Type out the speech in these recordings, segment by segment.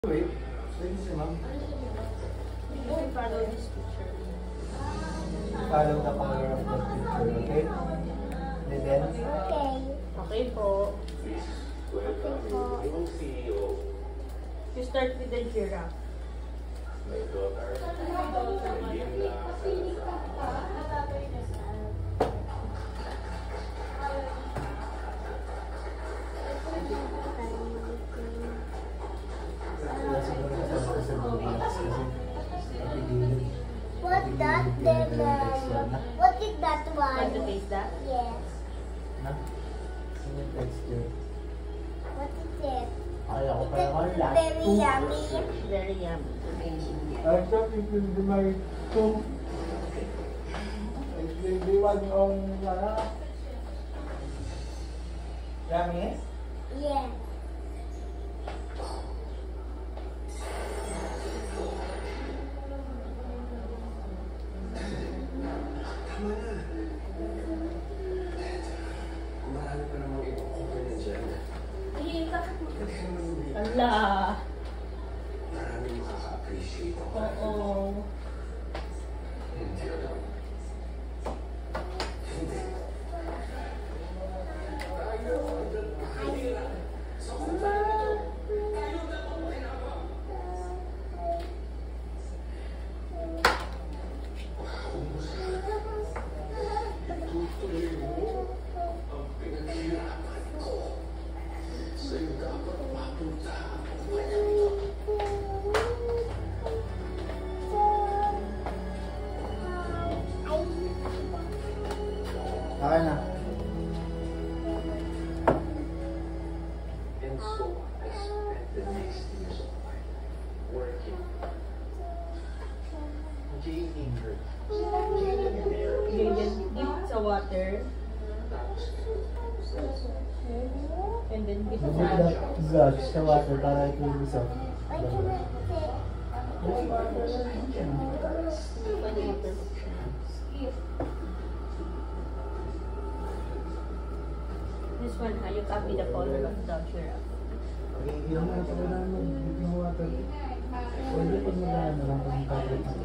Wait, thank you, ma'am. Follow this picture. Follow the color of the picture, okay? And then? Okay. Okay po. Okay po. You start with the giraffe. What that then? What is that one? Want to taste that? Yes. Na? Ano texture? What is it? Kaya ko pa naman lahat. Very yummy. Very yummy. I thought it will be my two. It will be one on yummy? Yes. Marami pa namang ibang kukunin dyan. Ala. Maraming makaka-appreciate ako. Oo. Hindi alam. Hindi. Sa kumpanya nito, tayo na itong kinaba. Itutuloy mo ang pinaghirapan ko. Sa'yo dapat mapunta ang kumpanya nito. Okay na. And so I spent the next years of my life working. Jaden hurt. Jaden therapy. Jaden, give sa water. And then give Put sa the brush sa water para it will be soft. I cannot This one, you copy the color of the giraffe. Okay, ilang mo ito na mo yung water. Pwede pag magana na lang kung tablet na.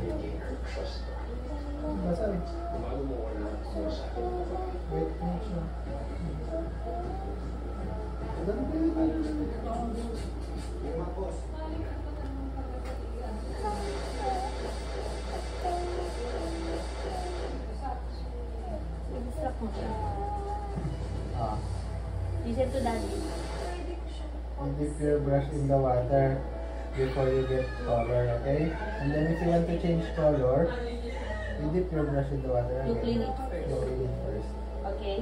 Basa eh. Bago mo wala ako sa akin. Wait, make sure. Alam ko yun. I-distract mo siya. Ah. Listen to daddy. And dip your brush in the water before you get color, okay? And then if you want to change color, you dip your brush in the water You again. clean it first. You clean it first. Okay?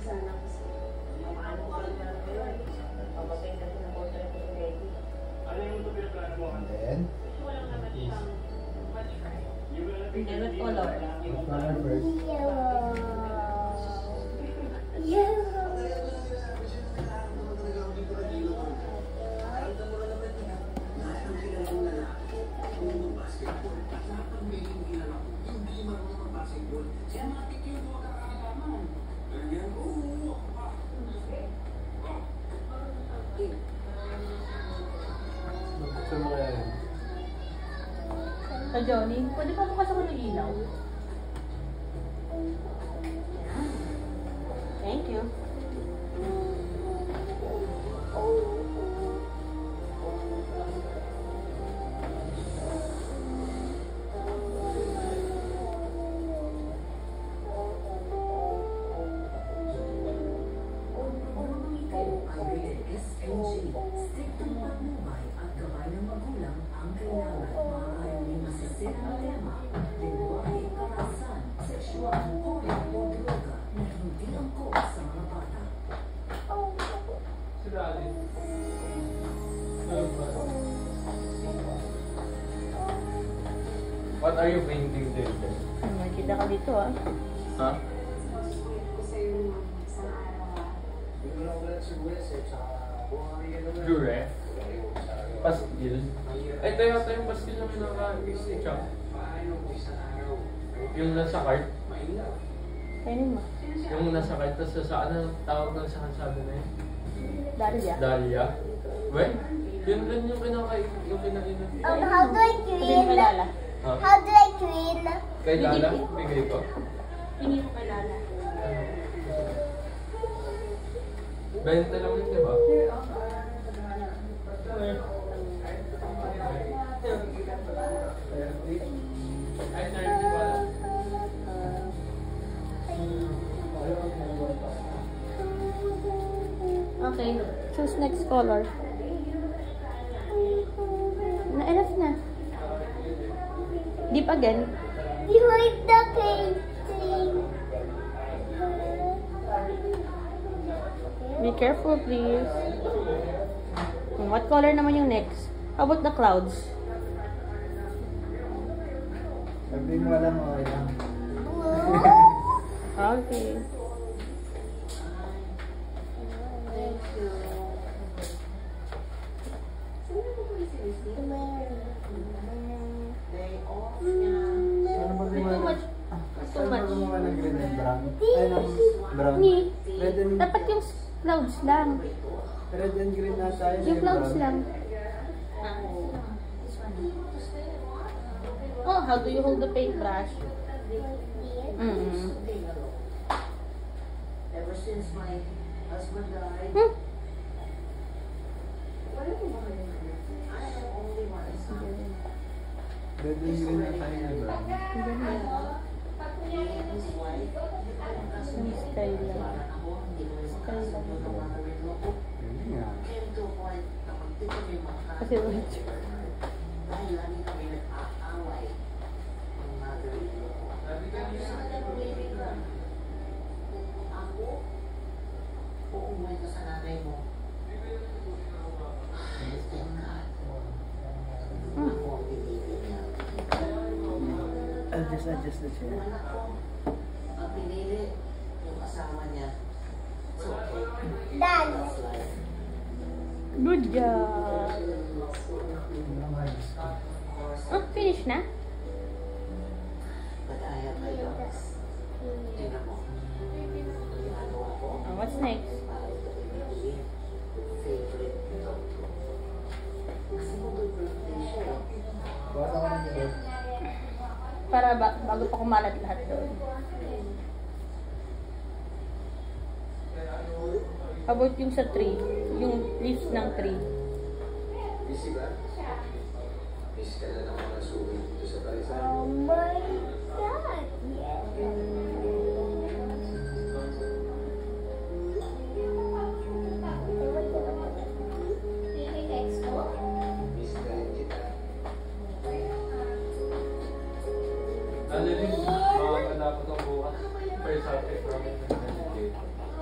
And then, And then what color? what color first? Yellow. Yellow. Gusto mo kaya yun? Sa Johnny, pwede pa bukas ako ng ilaw? Thank you. Striktong pagmumay at gabay ng magulang ang kailangan. Maaaring may masisirang tema, lingwahe, karahasan, sexual, huli o droga na hindi angkop sa mga bata. What are you painting there? Makita ka dito ah. Ha? Jure? Pastil? Ito yata yung pastil na pinaka-check. Yung nasa cart. Kainin mo. Yung nasa cart, tapos sa ano tawag ng sa kalsada na yun? Dahlia. Dahlia. We? Yun rin yung kinainan. How do I Sabihin mo kay clean? Lala. How do I clean? Kay Lala, bigay ko. Hindi mo kay Lala. 20 lang yun, di ba? Ay, 30 pala. Okay. Choose next color. Enough na. Dip again. You like the painting? Be careful, please. What color naman yung next? How about the clouds? Pag di mo alam, okay lang. Okay. Ano ba Too gumawa? much. Too Ano ba much. gumawa ng green and brown? Ay, ng brown. Ni, Red and, dapat yung clouds lang. red and green na tayo. Yung clouds lang. Oh, how do you hold the paintbrush? Ever since my husband died, Hmm. whatever I have only one son. Red and green na tayo na brown. He and his wife, Yung style lang. ako, hindi ko rin makasundo ng mother-in-law ko. Yun nga. Came to a point na pagti kami Kasi white. dahil lagi kami nag-aaway ng mother-in-law ko. Sa kanya bumibig na, ako, uuwi ka sa nanay mo. Thank God. Ako ang pinili niya. Adjust the chair. Yung anak ko, ang pinili, yung asawa niya. It's okay. Done. That's life. Good job. Oh, finish na? But I have my dogs. Tingnan mo. Ginagawa ko. Oh, what's next? Para ito pinili. Favorite dog ko. Kasi mag-birthday siya eh. Baka ako ng red. Para bago pa kumalat lahat doon. How about yung sa tree? Yung leaves ng tree. Busy ba? Busy ka na ng mga suwi dito sa Parisan. Oh my God. Yes. Busy ka rin kita. Ano rin, makakatapos ang bukas. First subject namin ng certificate.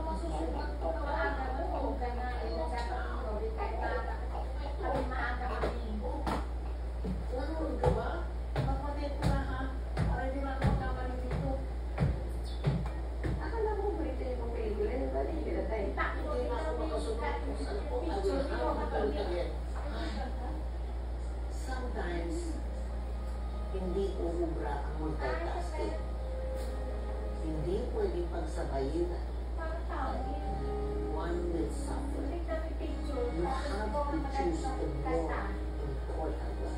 Nanonood ka ba? Kapatid ko na ha? Para hindi na ako magkamali dito. Akala mo ba ito yung pelikula? Dali, hindi na ako makasunod kung saan ko. I will have to do it again. Sometimes, hindi uubra ang multitasking. Hindi pwedeng pagsabayin. One will suffer. You have to choose the more important one.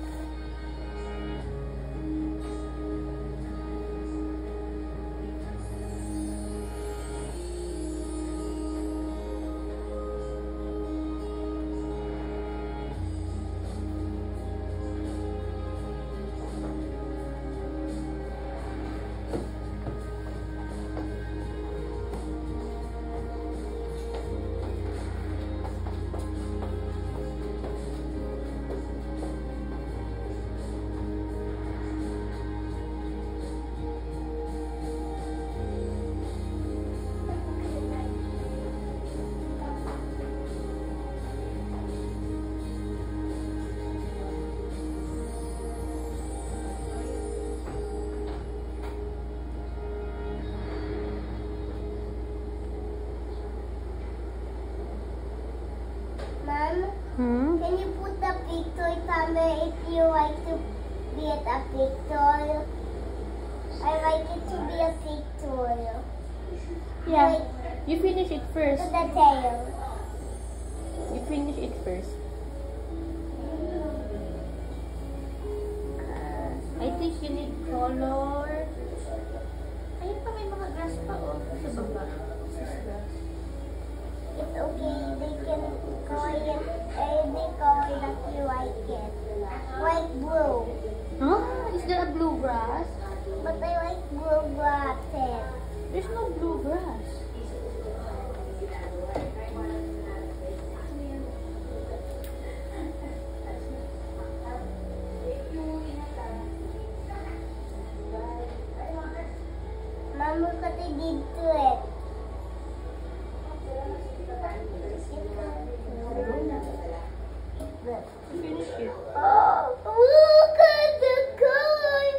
Mom, can you put the picture somewhere if you like to be at a picture? I like it to be a picture. Yeah. You finish it To first. the tail. You finish it first. Phoenix, you need color. Ayun pa, may mga grass pa, oh. Sa baba. It's okay, they can color it any color that you like it. Like blue. Huh? Is there a blue grass? But I like blue glasses. There's no blue grass. Mom, look what I did to it. Finish it. Oh, look at the color.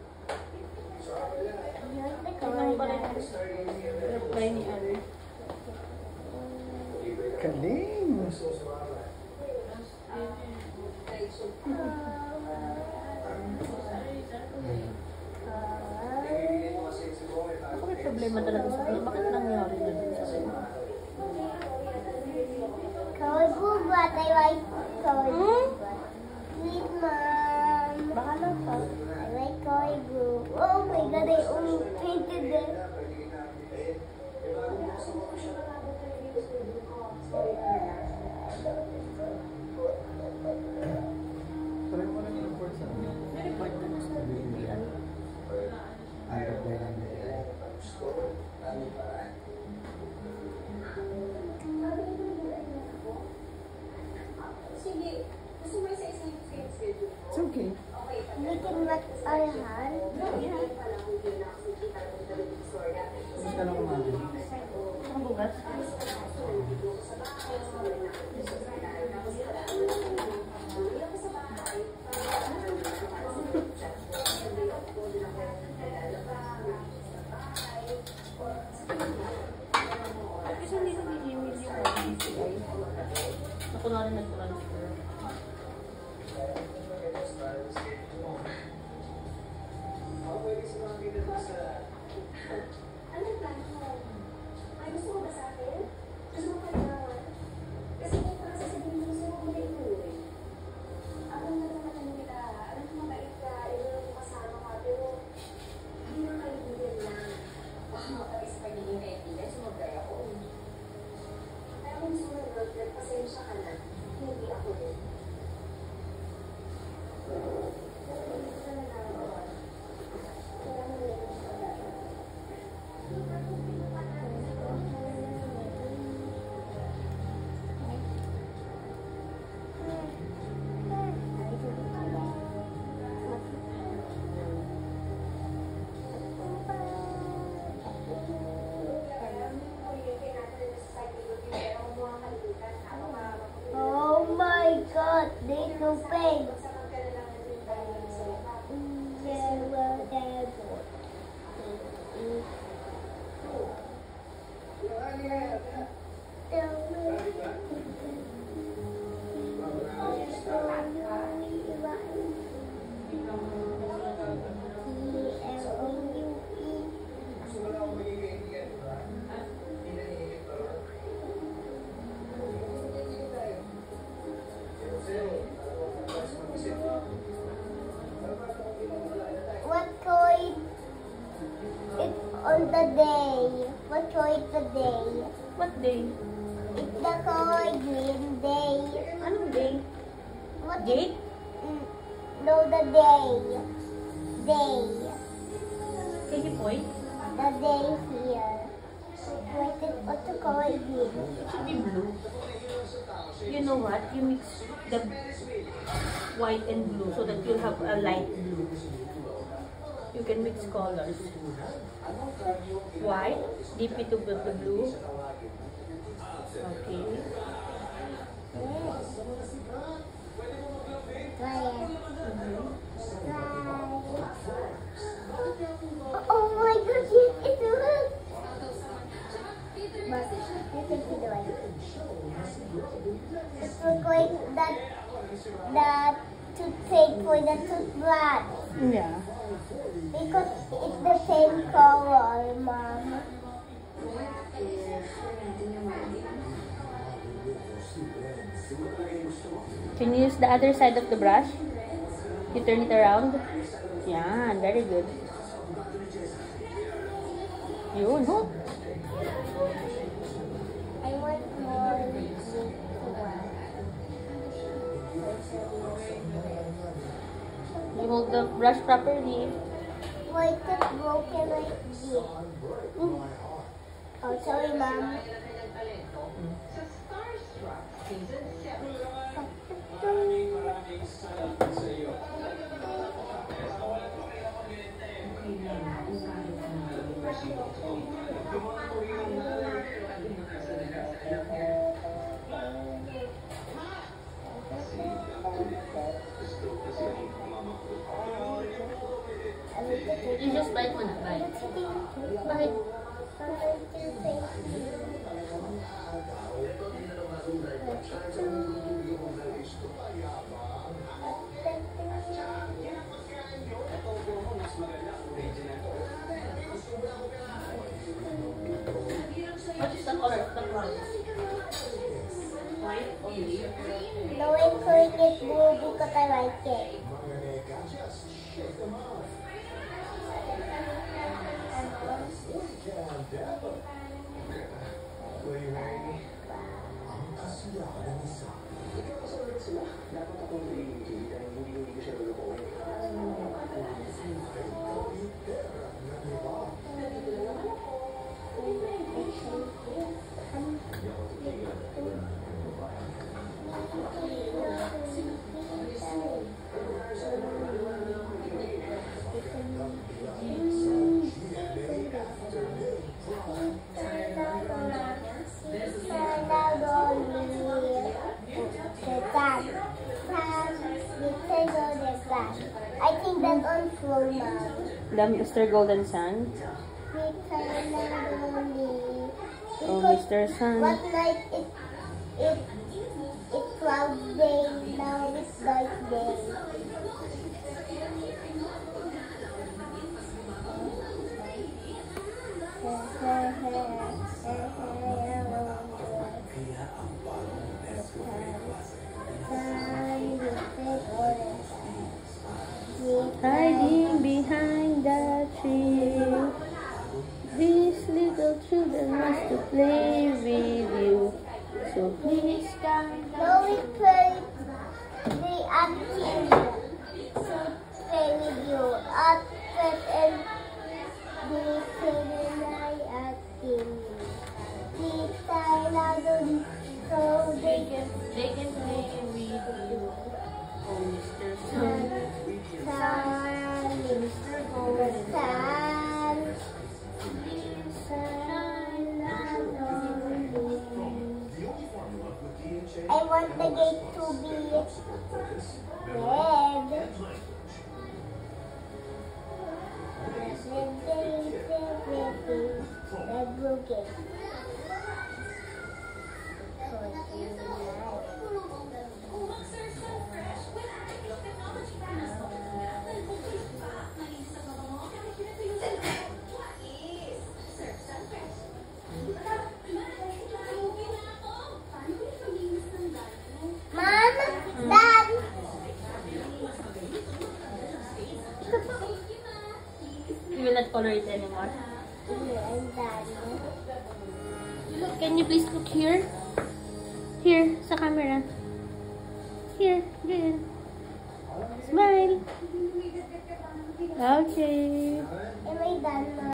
You like the color? Tingnan mo pa rin ang reply ni Ari. Kaling! Ako may problema talaga sa kanya. Bakit nangyari na din sa kanya? Color blue, but I like color blue. Please, Mom. Bahala ka. I like color blue. Oh my God, I only painted it. Parang mo lang yung report sa amin. May report na sa BPI. Ang reply lang nila. It's okay. We can wet our hand. Gusto lang kumain. Ang bukas. At kasi hindi nag-email yung BPI. Ako na rin nag-transfer. Anong plano mo? Ay, gusto mo ba sa akin? Gusto mo kailangan? Kasi kung para sasabihin mo, gusto mo kumain mo eh. Ako na naman kita. Alam ko mabait ka, ito mo kasama ka, pero hindi na kaibigan lang. Baka makawis sa pagiging kaibigan, sumagay ako. Kaya kung gusto mo na road trip, pasensya ka na. Hindi ako din. Oh my God, there's no pain. What color it's on the day? What color is the day? What day? It's the color green day. Anong day? What Date? No, the day. Day. Can you point? The day here. What's the color green? It should be blue. You know what? You mix the white and blue so that you'll have a light blue. You can mix colors. White, dip it to the blue. Okay. Try it. Oh my God, yes, it works. But you can see the light. It looks like that toothpaste for the toothbrush. Yeah. Because it's the same color, Mom. Can you use the other side of the brush? You turn it around. Yan, very good. Yun, ho. I want more lipstick. You hold the brush properly. Why is it broken like this? Oh, sorry, Mom. You just bite mo na, bite. Bite. What is the color of the clouds? White only? No, I'm calling it blue because I like it. Dapat akong nakikita, hindi ko siya lulukoy. I think that's on floor now. The Mr. Golden Sun. Oh, Mr. Sun. What night it cloud day, now it's dark day. Hiding behind the tree. These little children wants to play with you. So please come. No, we play the acting to play with you. Acting and the play acting. Kita na dun so they can They can play with you. Oh, Mr. Sun. Mr. Golden Sun. I want the gate to be red. Red blue gate. So it's really nice. Mom, Dad. You will not color it anymore. I'm done. Look, can you please look here? Here, sa camera. Here, good. Smile. Okay. Am I done now?